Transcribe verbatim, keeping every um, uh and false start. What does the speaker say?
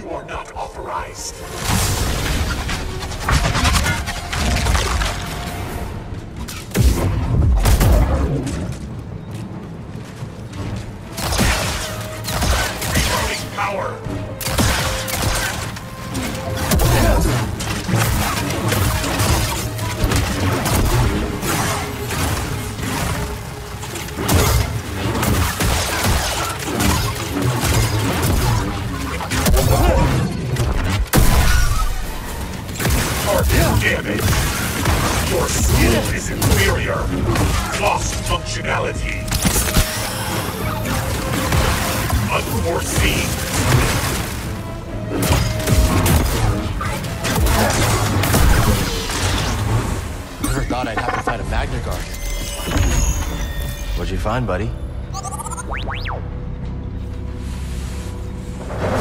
You are not authorized. Returning power. Damage. Your skill is inferior. Lost functionality. Unforeseen. Never thought I'd have to fight a Magna Guard. What'd you find, buddy?